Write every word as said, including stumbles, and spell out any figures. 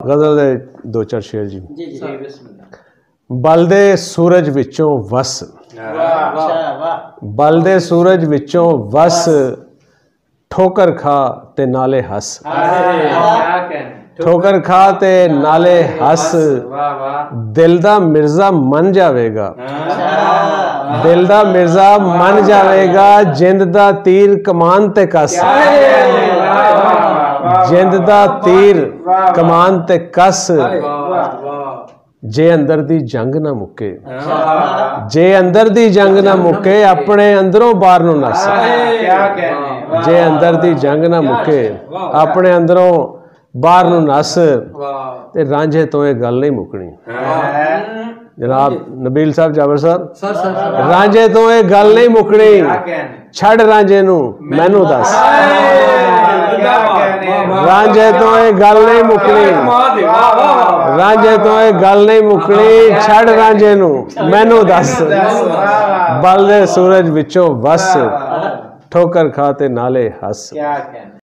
गजल दे दो चार शेर जी। जी जी बिस्मिल्लाह। बल दे सूरज विचों वस, बल दे सूरज विचों वस, ठोकर खा ते नाले हस, ठोकर खा ते नाले हस, दिल दा मिर्जा मन जावेगा, दिल दा मिर्जा मन जावेगा, जिंद दा तीर कमान ते कस, जिंद दा तीर कमान ते कस, जे अंदर दी जंग ना मुके, जे अंदर दी जंग ना मुके, अपने अंदरों बाहर नूं नस, जे अंदर दी जंग ना मुके, अपने अंदरों बाहर नूं नस, ते रांझे तो ये गल नहीं मुकनी। जनाब नबील साहब जाबर साहब, रांझे तो ये गल नहीं मुकनी, छड़ रांझे नूं मैनू दस, रांझे तो ये गल नहीं मुकनी, रांझे तो ये गल नहीं मुकनी, छड़ रांझे नूं मैनू दस, बल दे सूरज विचों वस, ठोकर खा ते नाले हस।